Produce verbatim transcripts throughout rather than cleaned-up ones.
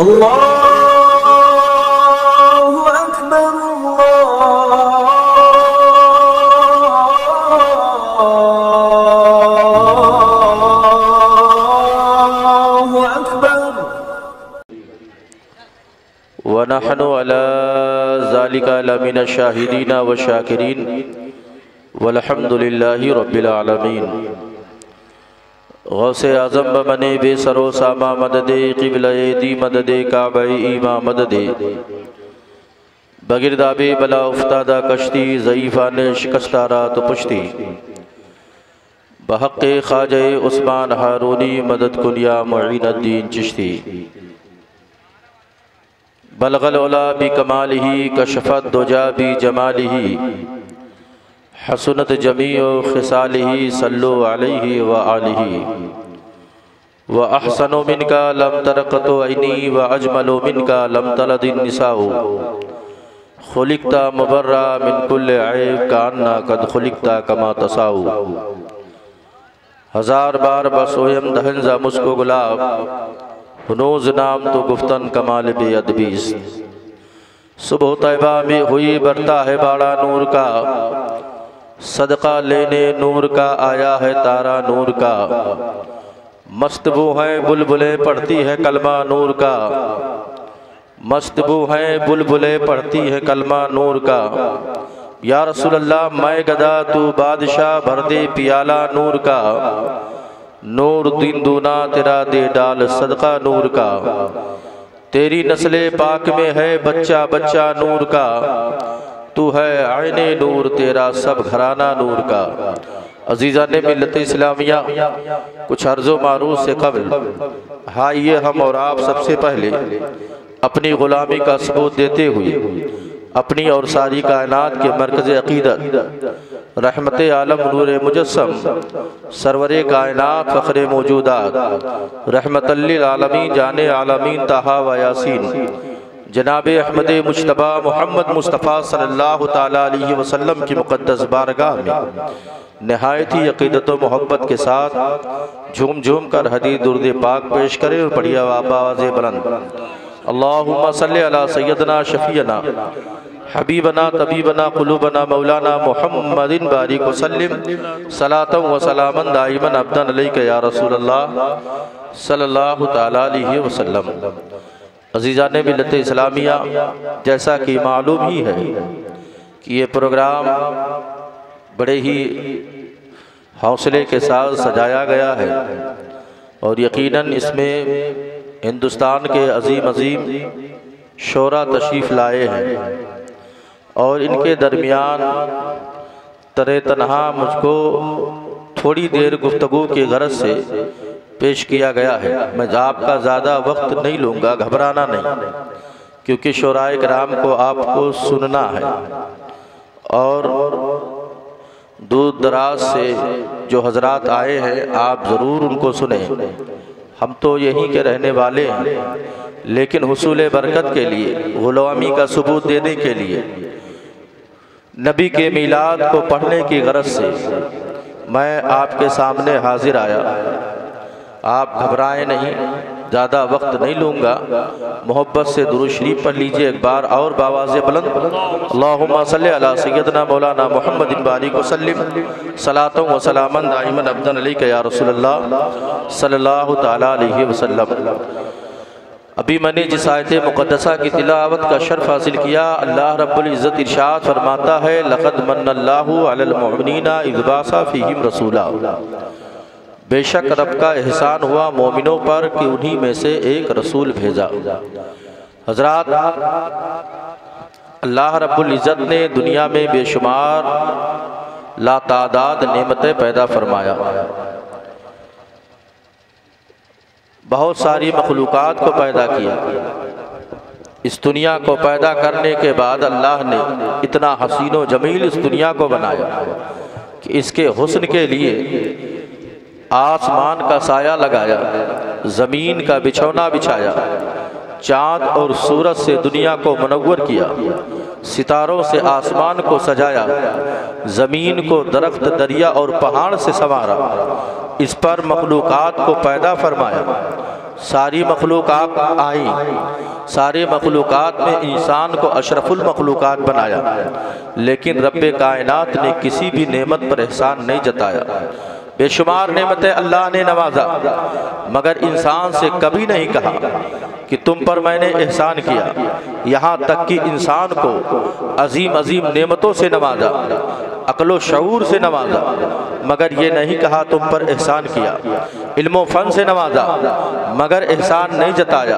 اللہ اکبر اللہ اکبر ونحن على ذلك لمن الشاهدين والشاكرين والحمد لله رب العالمين غوث اعظم بمنے بے سر و ساما مدد قبلہ دی مدد کعبہ ایما مدد بگرداب بلا افتادہ کشتی ضعیفان شکستارہ تو پشتی بحق خواجہ عثمان ہارونی مدد کنیا معین الدین چشتی بلغ العلا بکمالہ کشفت دجا بجمالہ حسنت جمیع خصالہ صلو علیہ وآلہ وَأَحْسَنُ مِنْكَ لَمْ تَرَقَتُ عَيْنِي وَأَجْمَلُ مِنْكَ لَمْ تَلَدِ النِّسَاءُ خُلِقْتَ مُبَرَّأً مِنْ كُلِّ عَيْبٍ كَأَنَّا قَدْ خُلِقْتَ كَمَا تَشَاءُ ہزار بار بسویم دہنزا مسکو گلاب ہنوز نام تو گفتن کمال بے ادبیس صبح طیبہ میں ہوئی برتا ہے باڑا نور کا صدقہ لینے نور کا آیا ہے تارا نور کا مستبو ہیں بلبلیں پڑھتی ہے کلمہ نور کا مستبو ہیں بلبلیں پڑھتی ہے کلمہ نور کا یا رسول اللہ میں گدا تو بادشاہ بھر دے پیالہ نور کا نور دین دونا تیرا دے ڈال صدقہ نور کا تیری نسل پاک میں ہے بچہ بچہ نور کا تو ہے عین نور تیرا سب گھرانہ نور کا عزیزان ملت اسلامیہ کچھ عرض و معروض سے قبل آئیے ہم اور آپ سب سے پہلے اپنی غلامی کا ثبوت دیتے ہوئے اپنی اور ساری کائنات کے مرکز عقیدت رحمت عالم نور مجسم سرور کائنات فخر موجودات رحمت للعالمین جان عالمین طٰہٰ و یاسین جناب احمد مجتبی محمد مصطفیٰ صلی اللہ تعالیٰ علیہ وسلم کی مقدس بارگاہ میں نہایت ہی عقیدت و محبت کے ساتھ جھوم جھوم کر حدیث درود پاک پیش کرے اور پڑھیا آواز بلند اللہم صلی علی سیدنا شفیعنا حبیبنا طبیبنا قلوبنا مولانا محمد بارک وسلم صلاة و سلاما دائما ابدا علیک یا رسول اللہ صلی اللہ تعالیٰ علیہ وسلم عزیزان ملت اسلامیہ جیسا کہ معلوم ہی ہے کہ یہ پروگرام بڑے ہی حوصلے کے ساتھ سجایا گیا ہے اور یقیناً اس میں ہندوستان کے عظیم عظیم شعراء تشریف لائے ہیں اور ان کے درمیان ترے تنہا مجھ کو تھوڑی دیر گفتگو کی غرض سے پیش کیا گیا ہے میں آپ کا زیادہ وقت نہیں لوں گا گھبرانا نہیں کیونکہ شعراء کرام کو آپ کو سننا ہے اور دور دراز سے جو حضرات آئے ہیں آپ ضرور ان کو سنیں ہم تو یہیں کے رہنے والے ہیں لیکن حصول برکت کے لیے غلامی کا ثبوت دینے کے لیے نبی کے میلاد کو پڑھنے کی غرض سے میں آپ کے سامنے حاضر آیا آپ گھبرائیں نہیں زیادہ وقت نہیں لوں گا محبت سے درود شریف پڑھ لیجئے ایک بار اور باواز بلند اللہم صلی علی سیدنا مولانا محمد بارک وسلم صلاة و سلاما دائما ابدا علیک یا رسول اللہ صلی اللہ تعالیٰ علیہ وسلم ابھی میں نے جس آیت مقدسہ کی تلاوت کا شرف حاصل کیا اللہ رب العزت ارشاد فرماتا ہے لقد من اللہ علی المؤمنین اذ بعث فیہم رسولا بے شک رب کا احسان ہوا مومنوں پر کہ انہی میں سے ایک رسول بھیجا حضرات اللہ رب العزت نے دنیا میں بے شمار لا تعداد نعمتیں پیدا فرمایا بہت ساری مخلوقات کو پیدا کیا اس دنیا کو پیدا کرنے کے بعد اللہ نے اتنا حسین و جمیل اس دنیا کو بنایا کہ اس کے حسن کے لیے آسمان کا سایہ لگایا زمین کا بچھونا بچھایا چاند اور سورج سے دنیا کو منور کیا ستاروں سے آسمان کو سجایا زمین کو درخت دریا اور پہاڑ سے سنوارا اس پر مخلوقات کو پیدا فرمایا ساری مخلوقات آئیں، سارے مخلوقات میں انسان کو اشرف المخلوقات بنایا، لیکن رب کائنات نے کسی بھی نعمت پر احسان نہیں جتایا۔ بے شمار نعمتیں اللہ نے نوازا، مگر انسان سے کبھی نہیں کہا کہ تم پر میں نے احسان کیا۔ یہاں تک کہ انسان کو عظیم عظیم نعمتوں سے نوازا، عقل و شعور سے نوازا، مگر یہ نہیں کہا تم پر احسان کیا۔ علم و فن سے نوازا، مگر احسان نہیں جتایا۔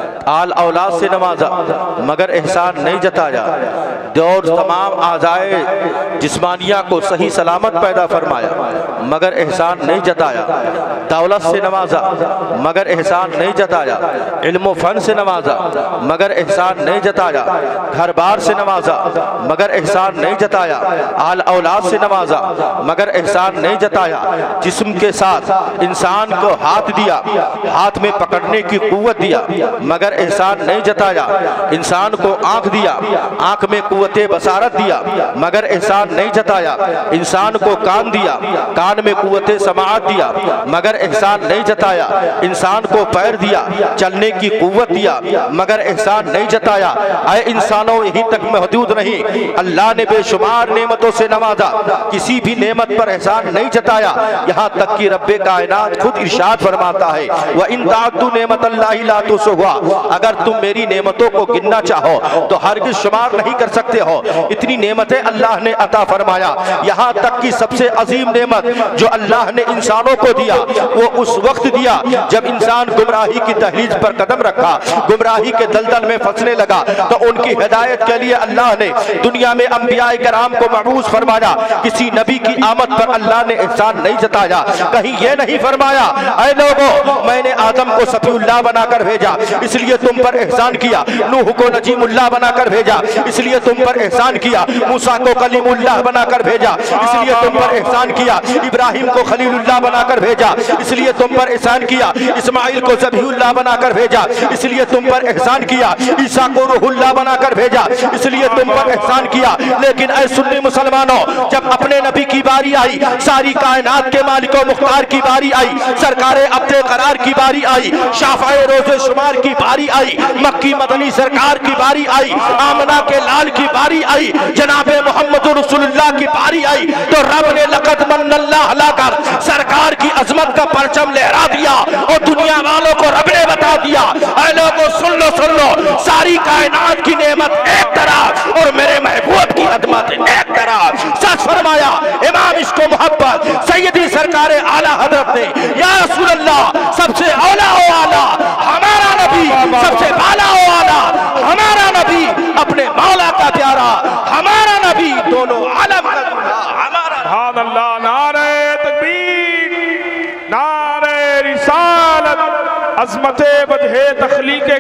آل اولاد سے نوازا، مگر احسان نہیں جتایا۔ دور تمام اعضائے جسمانیہ کو صحیح سلامت پیدا فرمایا، مگر احسان نہیں جتایا۔ دولت سے نوازا، مگر احسان نہیں جتایا۔ علم و فن سے نوازا، مگر احسان نہیں جتایا۔ گھر بار سے نوازا، مگر احسان نہیں جتایا۔ آل اولاد سے نوازا، مگر احسان نہیں جتایا۔ جسم کے ساتھ انسان کو ہاتھ دیا، ہاتھ میں پکڑنے کی قوت دیا، مگر احسان نہیں جتایا۔ انسان کو آنکھ دیا، آنکھ میں قوت بصارت دیا، مگر احسان نہیں جتایا۔ انسان کو کان دیا، کان میں قوت سماعت دیا، مگر احسان نہیں جتایا۔ انسان کو پیر دیا، چلنے کی قوت دیا، مگر احسان نہیں جتایا۔ اے انسانوں، یہیں تک محدود نہیں، اللہ نے بے شمار نعمتوں سے نوازا، کسی بھی نعمت پر احسان نہیں جتایا۔ یہاں تک کہ رب کائنات خود ارشاد فرماتا ہے وَإِن تَعُدُّوا نِعْمَتَ اللَّهِ لَا تُحْصُوهَا، اگر تم میری نعمتوں کو گننا چاہو تو ہرگز شمار نہیں کر سکتے ہو، اتنی نعمتیں اللہ نے عطا فرمایا۔ یہاں تک کہ سب سے عظیم نعمت جو اللہ نے انسانوں کو دیا وہ اس وقت دیا جب انسان گمراہی کی دہلیز پر قدم رکھا، گمراہی کے دلدل میں پھنسنے لگا، تو ان کی ہدایت کے لیے اللہ نے دنیا میں انبیاء کرام کو مبعوث فرمایا۔ کسی نبی کی آمد پر اللہ نے احسان نہیں جتایا، کہیں یہ نہیں فرمایا اے لوگو میں نے آدم کو صفی اللہ بنا کر بھیجا اس لیے تم پر احسان کیا، نوح کو نجیم اللہ بنا کر بھیجا اس لیے تم پر احسان کیا، موسیٰ کو کلیم اللہ بنا کر بھیجا اس لیے تم پر احسان کیا، ابراہیم کو خلیل اللہ بنا کر بھیجا اس لیے تم پر احسان کیا، اسماعیل کو ذبیح اللہ بنا کر بھیجا اس لیے تم پر احسان کیا، عیسیٰ کو روح اللہ بنا کر بھیجا اس لیے تم پر احسان کیا۔ لیکن اے سنی مسلمانوں، جب اپنے نبی کی باری آئی، ساری کائنات کے مالک و مختار کی باری آئی، سرکار عبد قرار کی باری آئی، شافع روز شمار کی باری آئی، مکی مدنی سرکار کی باری آئی، آمنہ کے لال کی باری آئی، جناب محمد رسول اللہ کی باری آئی، تو رب نے لقد من اللہ لا کر سرکار کی عظمت کا پرچم لہرا دیا اور دنیا والوں کو رب نے بتا دیا اے لوگوں سن لو سن لو، ساری کائنات کی نعمت ایک طرف اور میرے محبوب کی عظمت ایک طرف۔ سچ فرمایا امام عشق و محبت سیدی سرکار اعلیٰ حضرت نے یا رسول اللہ سب سے اولا و اعلیٰ ہمارا نبی، سب سے بالا و اعلیٰ ہمارا نبی، اپنے مولا کا پیارا ہمارا نبی، دونوں عالم کا ہمارا سبحان اللہ۔ نعرہ تکبیر، نعرہ رسالت، عظمت وجہ تخلیق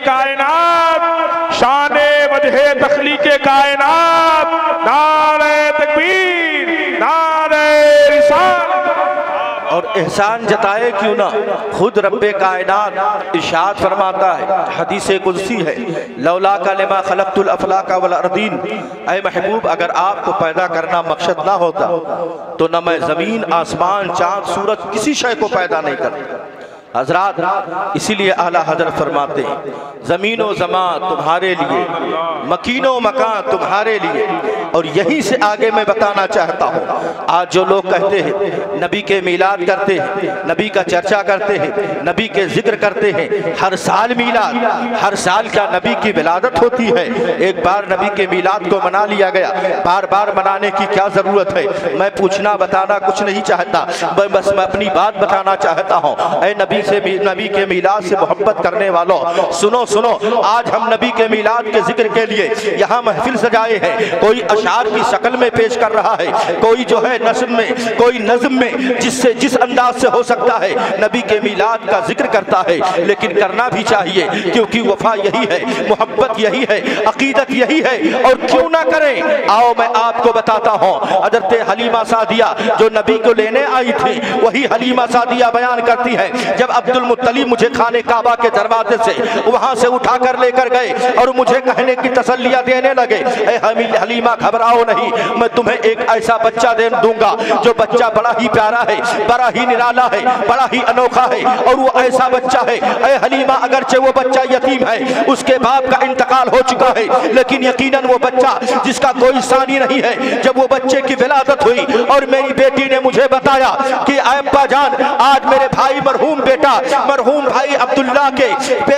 کائنات، شان وجہ تخلیق کائنات، نعرہ تکبیر، نعرہ رسالت۔ اور احسان جتائے کیوں نہ، خود رب کائنات ارشاد فرماتا ہے، حدیث قدسی ہے لولا لما خلقت الافلاک والارضین، اے محبوب اگر آپ کو پیدا کرنا مقصد نہ ہوتا تو نہ میں زمین آسمان چاند سورج کسی شے کو پیدا نہیں کرتا۔ حضرات اسی لیے اعلیٰ حضرت فرماتے ہیں زمین و زمان تمہارے لیے، مکین و مکان تمہارے لیے۔ اور یہیں سے آگے میں بتانا چاہتا ہوں، آج جو لوگ کہتے ہیں نبی کے میلاد کرتے ہیں، نبی کا چرچا کرتے ہیں، نبی کے ذکر کرتے ہیں، ہر سال میلاد، ہر سال کیا نبی کی ولادت ہوتی ہے؟ ایک بار نبی کے میلاد کو منا لیا گیا، بار بار منانے کی کیا ضرورت ہے؟ میں پوچھنا بتانا کچھ نہیں چاہتا، بس میں اپنی بات بتانا چاہتا ہوں۔ اے نبی سے نبی کے میلاد سے محبت کرنے والوں سنو سنو، آج ہم نبی کے میلاد کے ذکر کے لیے یہاں محفل سجائے ہیں، کوئی اشعار کی شکل میں پیش کر رہا ہے، کوئی جو ہے نظم میں، کوئی نظم میں، جس سے جس انداز سے ہو سکتا ہے نبی کے میلاد کا ذکر کرتا ہے، لیکن کرنا بھی چاہیے کیونکہ وفا یہی ہے، محبت یہی ہے، عقیدت یہی ہے، اور کیوں نہ کریں؟ آؤ میں آپ کو بتاتا ہوں، حضرت حلیمہ سعدیہ جو نبی کو لینے آئی تھی، وہی حلیمہ سعدیہ بیان کرتی ہے جب جب عبد المطلب مجھے خانے کعبہ کے دروازے سے وہاں سے اٹھا کر لے کر گئے اور مجھے کہنے کی تسلیاں دینے لگے، اے حلیمہ گھبراؤ نہیں، میں تمہیں ایک ایسا بچہ دے دوں گا جو بچہ بڑا ہی پیارا ہے، بڑا ہی نرالا ہے، بڑا ہی انوکھا ہے، اور وہ ایسا بچہ ہے اے حلیمہ اگرچہ وہ بچہ یتیم ہے، اس کے باپ کا انتقال ہو چکا ہے، لیکن یقیناً وہ بچہ جس کا کوئی ثانی نہیں ہے، جب وہ بچے کی ولادت ہوئی اور میری بیٹی نے مجھے بتایا کہ اے ابا جان آج میرے بھائی مرحوم بیٹا مرحوم بھائی عبداللہ کے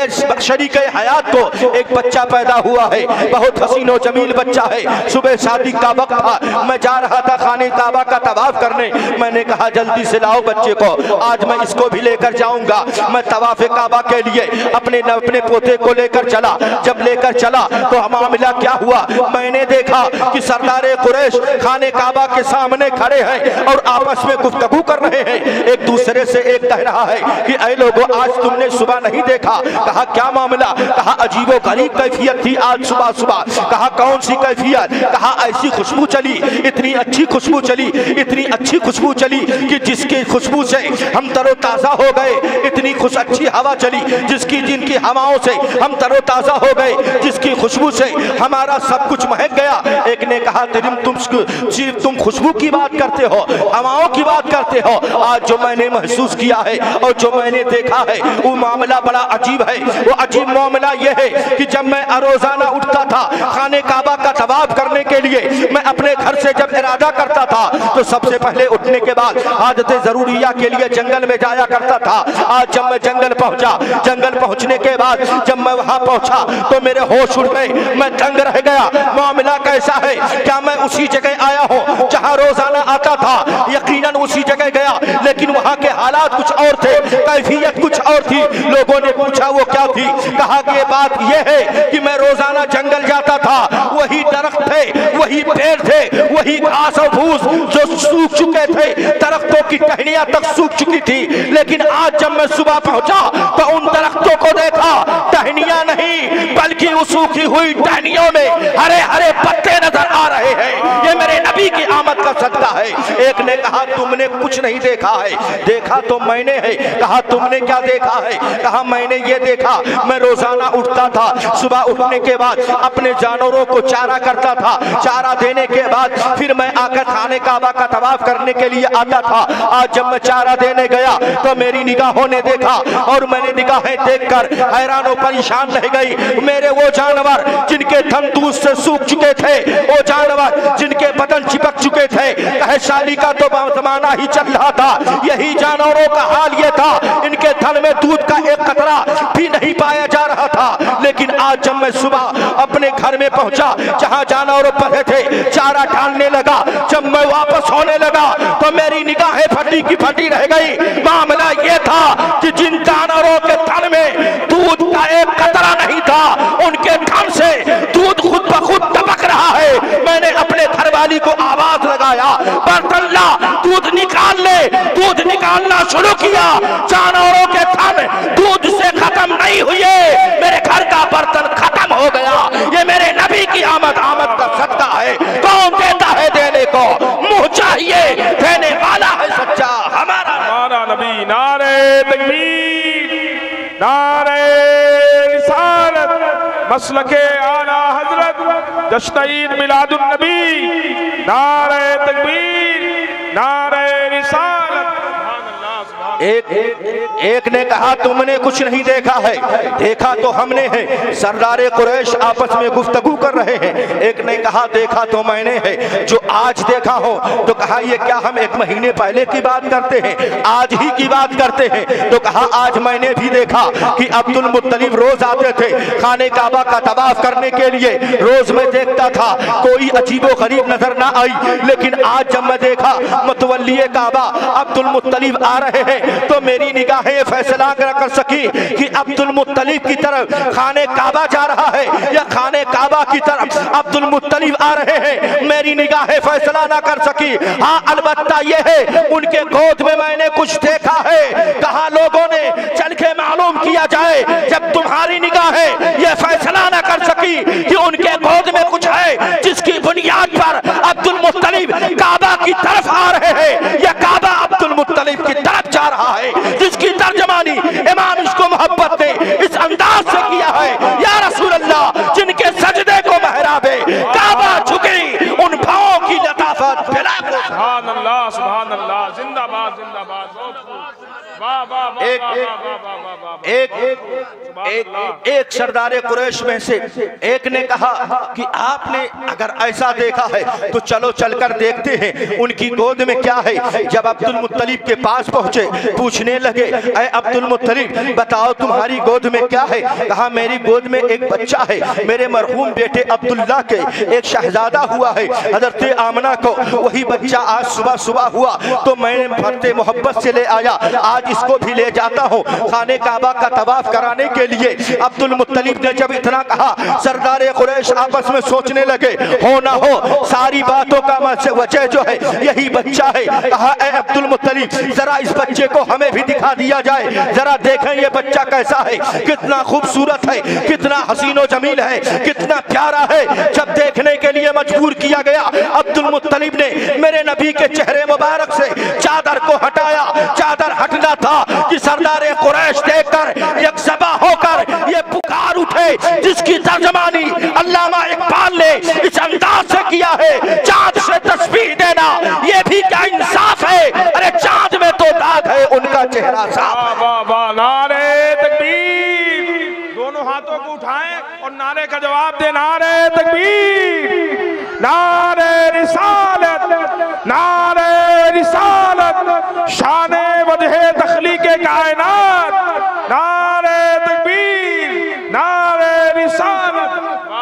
شریک حیات کو ایک بچہ پیدا ہوا ہے، بہت حسین و جمیل بچہ ہے، صبح شادی کا وقت تھا، میں جا رہا تھا خانے کعبہ کا طواف کرنے، میں نے کہا جلدی سے لاؤ بچے کو، آج میں اس کو بھی لے کر جاؤں گا۔ میں طواف کعبہ کے لیے اپنے اپنے پوتے کو لے کر چلا، جب لے کر چلا تو معاملہ کیا ہوا، میں نے دیکھا کہ سردار قریش خانے کعبہ کے سامنے کھڑے ہیں اور آپس میں گفتگو کر رہے ہیں، ایک دوسرے سے ایک کہہ رہا ہے کہ اے لوگوں آج تم نے صبح نہیں دیکھا، کہا کیا معاملہ، کہا عجیب و غریب کیفیت تھی آج صبح صبح، کہا کون سی کیفیت، کہا ایسی خوشبو چلی، اتنی اچھی خوشبو چلی، اتنی اچھی خوشبو چلی کہ جس کی خوشبو سے ہم تر و تازہ ہو گئے، اتنی خوش اچھی ہوا چلی جس کی جن کی ہواؤں سے ہم تر و تازہ ہو گئے، جس کی خوشبو سے ہمارا سب کچھ مہک گیا۔ ایک نے کہا تم تم تم خوشبو کی بات کرتے ہو، ہواؤں کی بات کرتے ہو، آج جو میں نے محسوس کیا ہے اور جو میں نے دیکھا ہے وہ معاملہ بڑا عجیب ہے۔ وہ عجیب معاملہ یہ ہے کہ جب میں روزانہ اٹھتا تھا خانے کعبہ کا طواف کرنے کے لیے، میں اپنے گھر سے جب ارادہ کرتا تھا تو سب سے پہلے اٹھنے کے بعد عادت ضروریہ کے لیے جنگل میں جایا کرتا تھا۔ آج جب میں جنگل پہنچا، جنگل پہنچنے کے بعد جب میں وہاں پہنچا تو میرے ہوش اڑ گئے، میں دنگ رہ گیا۔ معاملہ کیسا ہے، کیا میں اسی جگہ آیا ہوں جہاں روزانہ آتا تھا؟ یقیناً اسی جگہ گیا، لیکن وہاں کے حالات کچھ اور تھے، کیفیت کچھ اور تھی۔ لوگوں نے پوچھا وہ کیا تھی، کہا کہ یہ بات یہ ہے کہ میں روزانہ جنگل جاتا تھا، وہی درخت تھے، وہی پیڑ تھے، وہی گھاس و پھوس جو سوکھ چکے تھے، درختوں کی ٹہنیاں تک سوکھ چکی تھی، لیکن آج جب میں صبح پہنچا تو ان درختوں کو دیکھا، ٹہنیاں نہیں بلکہ وہ سوکھی ہوئی ٹہنیوں میں ہرے ہرے پتے نظر آ رہے ہیں۔ یہ میرے نبی کی آمد کا صدقہ ہے۔ ایک نے کہا تم نے کچھ نہیں دیکھا ہے، دیکھا تو میں نے ہے۔ کہا تم نے کیا دیکھا ہے، کہا میں نے یہ دیکھا، میں روزانہ اٹھتا تھا، صبح اٹھنے کے بعد اپنے جانوروں کو چارہ کرتا تھا، چارہ دینے کے بعد پھر میں آ کر خانے کعبہ کا طواف کرنے کے لیے آتا تھا۔ آج جب میں چارہ دینے گیا تو میری نگاہوں نے دیکھا اور میں نے نگاہیں دیکھ کر حیران و پریشان رہ گئی۔ میرے وہ جانور جن کے تھن دودھ سے سوکھ چکے تھے، وہ جانور جن کے بدن چپک چکے تھے، قحط کا تو زمانہ ہی چل رہا تھا، یہی جانوروں کا حال یہ تھا، ان کے تھن میں دودھ کا ایک قطرہ بھی نہیں پایا جا رہا تھا۔ لیکن آج جب میں صبح اپنے گھر میں پہنچا جہاں جانور پڑے تھے، چارہ ڈالنے لگا، جب میں واپس ہونے لگا تو میری نگاہیں پھٹی کی پھٹی رہ گئی۔ معاملہ یہ تھا کہ جن جانوروں کے تھن میں دودھ کا ایک قطرہ نہیں تھا، ان کے تھن سے دودھ خود بخود ٹپک رہا ہے۔ میں نے اپنے گھر والی کو آواز لگایا، برتن لا، دودھ نکال لے۔ دودھ نکالنا شروع کیا، جانوروں کے تھن دودھ سے ختم نہیں ہوئے، میرے گھر کا برتن ختم ہو گیا۔ یہ میرے نبی کی آمد آمد کا صدقہ ہے۔ کون دیتا ہے دینے کو، منہ چاہیے، دینے والا ہے سچا ہمارا ہمارا نبی۔ نعرہ تکبیر، نعرہ رسالت، مسلک اعلیٰ حضرت جشن عید میلاد النبی، نعرہ تکبیر، نعرہ رسالت۔ ایک ایک نے کہا تم نے کچھ نہیں دیکھا ہے، دیکھا تو ہم نے ہے۔ سردار قریش آپس میں گفتگو کر رہے ہیں۔ ایک نے کہا دیکھا تو میں نے ہے، جو آج دیکھا ہو تو کہا یہ کیا ہم ایک مہینے پہلے کی بات کرتے ہیں، آج ہی کی بات کرتے ہیں؟ تو کہا آج میں نے بھی دیکھا کہ عبد المطلب روز آتے تھے خانے کعبہ کا طواف کرنے کے لیے، روز میں دیکھتا تھا، کوئی عجیب و غریب نظر نہ آئی، لیکن آج جب میں دیکھا متولی کعبہ عبد المطلب آ رہے ہیں تو میری نگاہیں فیصلہ کر سکی کہ عبد المطلب کی طرف خانے کعبہ جا رہا ہے یا خانے کعبہ کی طرف عبد المطلب آ رہے ہیں۔ میری نگاہیں فیصلہ نہ کر سکی۔ ہاں البتہ یہ ہے ان کے گود میں میں نے کچھ دیکھا ہے۔ کہا لوگوں نے چل کے معلوم کیا جائے، جب تمہاری نگاہیں یہ فیصلہ نہ کر سکی کہ ان کے گود میں کچھ ہے جس کی بنیاد پر عبد المطلب کعبہ کی طرف آ رہے ہیں یا کعبہ عبد المطلب کی طرف جا جا رہا ہے، جس کی ترجمانی امام عشق و محبت نے اس انداز سے کیا ہے، یا رسول اللہ جن کے سجدے کو محراب کعبہ جھکی، ان پاؤں کی لطافت پھیلا کو سبحان اللہ سبحان اللہ، زندہ باد زندہ باد، ایک ایک ایک ایک سردار قریش میں سے ایک نے کہا کہ آپ نے اگر ایسا دیکھا ہے تو چلو چل کر دیکھتے ہیں ان کی گود میں کیا ہے۔ جب عبد المطلب کے پاس پہنچے پوچھنے لگے اے عبد المطلب بتاؤ تمہاری گود میں کیا ہے؟ کہا میری گود میں ایک بچہ ہے، میرے مرحوم بیٹے عبداللہ کے ایک شہزادہ ہوا ہے، حضرت آمنہ کو وہی بچہ آج صبح صبح ہوا تو میں نے بڑے محبت سے لے آیا، آج اس کو بھی لے جاتا ہوں خانہ کعبہ کا طواف کرانے کے لیے۔ عبد المطلب نے جب اتنا کہا سردار قریش آپس میں سوچنے لگے ہو نہ ہو ساری باتوں کا وجہ جو ہے یہی بچہ ہے۔ کہا اے عبد المطلب ذرا اس بچے کو ہمیں بھی دکھا دیا جائے، ذرا دیکھیں یہ بچہ کیسا ہے، کتنا خوبصورت ہے، کتنا حسین و جمیل ہے، کتنا پیارا ہے۔ جب دیکھنے کے لیے مجبور کیا گیا عبد المطلب نے میرے نبی کے چہرے مبارک سے چادر کو ہٹایا، چادر ہٹنا تھا کہ سردار قریش دیکھ کر یک زبا ہو کر یہ پکار اٹھے جس کی ترجمانی علامہ اقبال نے اس انداز سے کیا ہے، چاند سے تسبیح دینا یہ بھی کیا انصاف ہے، ارے چاند میں تو داغ ہے ان کا چہرہ صاف ہے۔ نعرے تکبیر، دونوں ہاتھوں کو اٹھائیں اور نعرے کا جواب دیں، نعرے تکبیر، نعرے رسالت، نعرے رسالت، شان وجہ تخلیق کائنات، نعرے تکبیر، نعرے رسالت۔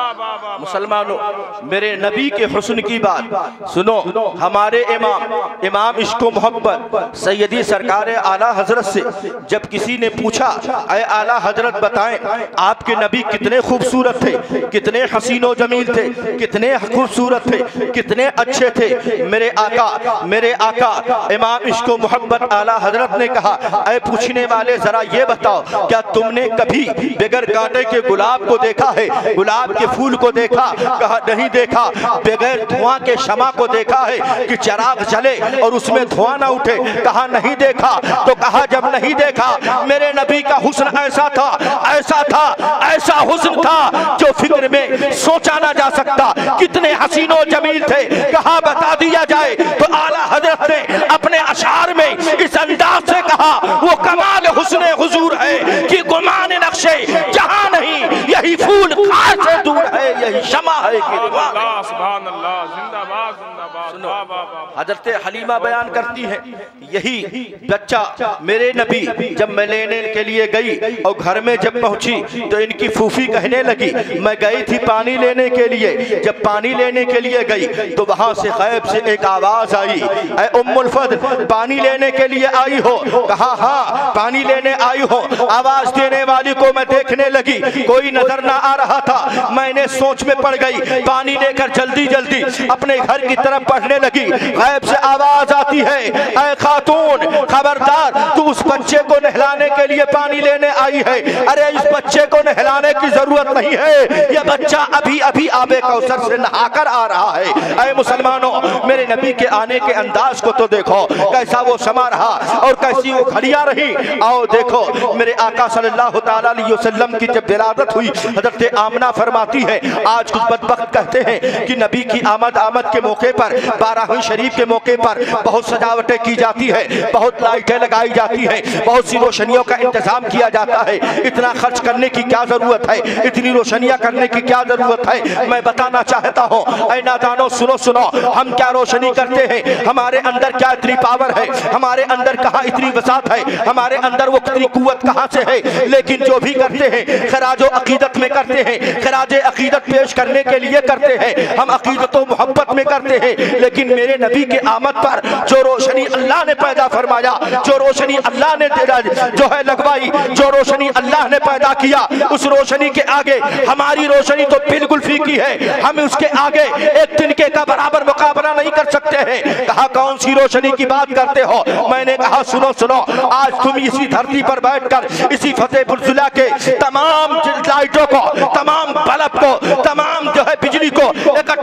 مسلمانوں میرے نبی کے حسن کی بات سنو، ہمارے امام امام عشق و محبت سیدی سرکار اعلیٰ حضرت سے جب کسی نے پوچھا اے اعلیٰ حضرت بتائیں آپ کے نبی کتنے خوبصورت تھے، کتنے حسین و جمیل تھے، کتنے خوبصورت تھے، کتنے اچھے تھے، میرے آقا میرے آقا امام عشق و محبت اعلیٰ حضرت نے کہا اے پوچھنے والے ذرا یہ بتاؤ کیا تم نے کبھی بغیر کانٹے کے گلاب کو دیکھا ہے، گلاب کے پھول کو دیکھا؟ کہا نہیں دیکھا۔ بغیر دھواں کے شمع کو دیکھا ہے کہ چراغ جلے اور اس میں دھواں نہ اٹھے؟ کہا نہیں دیکھا۔ تو کہا جب نہیں دیکھا میرے نبی کا حسن ایسا تھا ایسا تھا ایسا حسن تھا جو فکر میں سوچا نہ جا سکتا، کتنے حسین و جمیل تھے۔ کہا بتا دیا جائے تو اعلیٰ حضرت نے اپنے اشعار میں اس انداز سے کہا وہ کمال حسن حضور ہے کہ گمان نقشے جہاں نہیں، یہی پھول خار سے دور ہے، یہی شمع ہے کہ دعا ہے۔ سبحان اللہ، زندہ باد زندہ باد۔ حضرت حلیمہ بیان کرتی ہے یہی بچہ میرے نبی جب میں لینے کے لیے گئی اور گھر میں جب پہنچی تو ان کی پھوفی کہنے لگی میں گئی تھی پانی لینے کے لیے، جب پانی لینے کے لیے گئی تو وہاں سے غیب سے ایک آواز آئی اے ام الفضل پانی لینے کے لیے آئی ہو؟ کہا ہاں پانی لینے آئی ہو۔ آواز دینے والی کو میں دیکھنے لگی کوئی نظر نہ آ رہا تھا، میں نے سوچ میں پڑ گئی، پانی لے کر جلدی جلدی اپنے گھر کی طرف پڑھنے لگی۔ غیب سے آواز آتی ہے اے خاتون خبردار تو اس بچے کو نہلانے کے لیے پانی لینے آئی ہے، ارے اس بچے کو نہلانے کی ضرورت نہیں ہے، یہ بچہ ابھی ابھی آب کوثر سے نہا کر آ رہا ہے۔ اے مسلمانوں میرے نبی کے آنے کے انداز کو تو دیکھو کیسا وہ سما رہا اور کیسی وہ گھڑیاں رہی۔ آؤ دیکھو میرے آقا صلی اللہ تعالیٰ علیہ وسلم کی جب ولادت ہوئی حضرت آمنہ فرماتی ہے آج کچھ بدبخت کہتے ہیں کہ نبی کی آمد آمد کے موقع پر بارہویں شریف کے موقع پر بہت سجاوٹیں کی جاتی ہے، بہت لائٹیں لگائی جاتی ہیں، بہت سی روشنیوں کا انتظام کیا جاتا ہے۔ اتنا خرچ کرنے کی کیا ضرورت ہے، اتنی روشنیاں کرنے کی کیا ضرورت ہے؟ میں بتانا چاہتا ہوں اے نادانو سنو سنو ہم کیا روشنی کرتے ہیں، ہمارے اندر کیا اتنی پاور ہے، ہمارے اندر کہاں اتنی وسعت ہے، ہمارے اندر وہ اتنی قوت کہاں سے ہے؟ لیکن جو بھی کرتے ہیں خراج و عقیدت میں کرتے ہیں، خراج عقیدت پیش کرنے کے لیے کرتے ہیں، ہم عقیدت و محبت میں کرتے ہیں۔ لیکن میرے نبی کے آمد پر جو روشنی اللہ نے پیدا فرمایا، جو روشنی اللہ نے جو ہے لگوائی، جو روشنی اللہ نے پیدا کیا، اس روشنی کے آگے ہماری روشنی تو بالکل پھیکی ہے، ہم اس کے آگے ایک تنکے کا برابر مقابلہ نہیں کر سکتے ہیں۔ کہا کون سی روشنی کی بات کرتے ہو؟ میں نے کہا سنو سنو آج تم اسی دھرتی پر بیٹھ کر اسی فتح پرضلع کے تمام لائٹوں کو، تمام بلب کو، تمام جو ہے بجلی کو اکٹھا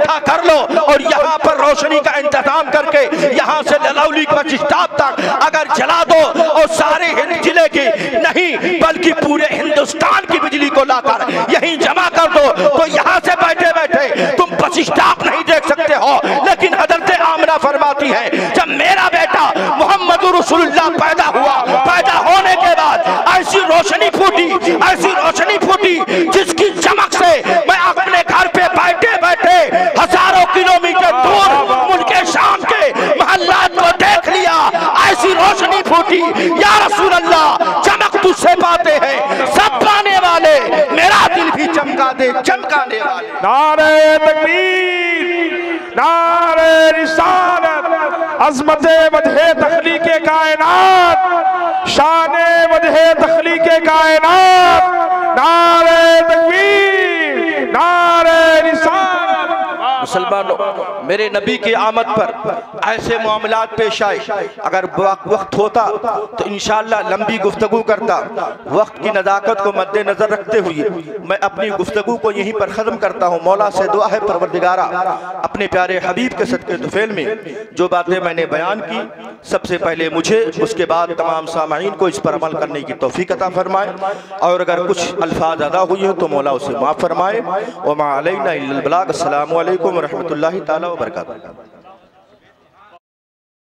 اکٹھا کر لو اور یہاں پر روشنی کا انتظام کر کے یہاں سے للولی بس اسٹاپ تک اگر جلا دو اور سارے ہند ضلع کی نہیں بلکہ پورے ہندوستان کی بجلی کو لا کر یہیں جمع کر دو تو یہاں سے بیٹھے بیٹھے تم بس اسٹاپ نہیں دیکھ سکتے ہو، لیکن حضرت آمنہ فرماتی ہے جب میرا بیٹا محمد رسول اللہ پیدا ہوا، پیدا ہونے کے بعد ایسی روشنی پھوٹی، ایسی روشنی پھوٹی جس کی چمک سے میں اپنے گھر پہ بیٹھے بیٹھے ہزاروں کلومیٹر دور ملک شام کے محلات کو دیکھ لیا، ایسی روشنی پھوٹی یا رسول اللہ چمک تجھ سے پاتے ہیں سب پانے والے، میرا دل بھی چمکا دے چمکانے والے۔ نعرہ تکبیر، نعرہ رسالت، عظمت وجہ تخلیق کائنات، شان وجہ تخلیق کائنات، نعرہ تکبیر، نعرہ رسالت۔ مسلمانوں میرے نبی کی آمد پر ایسے معاملات پیش آئے، اگر وقت ہوتا تو انشاءاللہ لمبی گفتگو کرتا، وقت کی نزاکت کو مد نظر رکھتے ہوئے میں اپنی گفتگو کو یہیں پر ختم کرتا ہوں۔ مولا سے دعا ہے پروردگارہ اپنے پیارے حبیب کے صدقے طفیل میں جو باتیں میں نے بیان کی سب سے پہلے مجھے اس کے بعد تمام سامعین کو اس پر عمل کرنے کی توفیق عطا فرمائے، اور اگر کچھ الفاظ ادا ہوئی ہوں تو مولا اسے معاف فرمائے۔ وما علینا الا البلاغ۔ السلام علیکم ورحمۃ اللہ تعالی وبرکاتہ۔